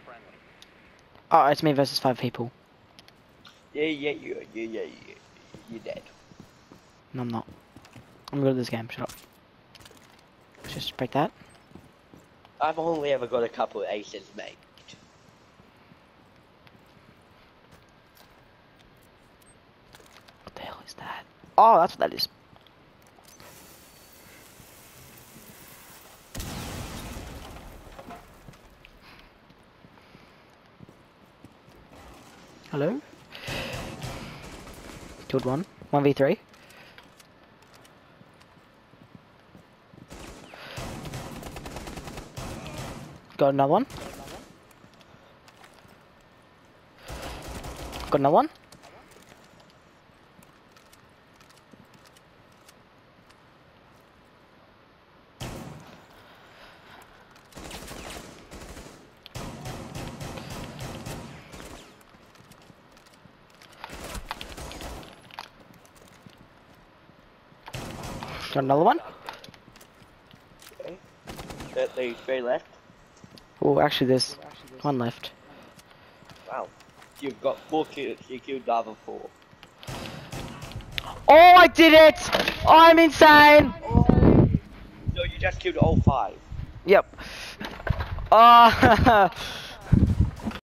Oh, it's me versus 5 people. Yeah, you're dead. No, I'm not. I'm good at this game. Shut up. Let's just break that. I've only ever got a couple of aces, mate. What the hell is that? Oh, that's what that is. Hello? Killed one. 1v3. Got another one. Got another one. Got another one. Okay. There's 3 left. Oh, actually, there's one left. Wow. You've got 4 kills. You killed the other 4. Oh, I did it! I'm insane! So you just killed all 5. Yep. Ah.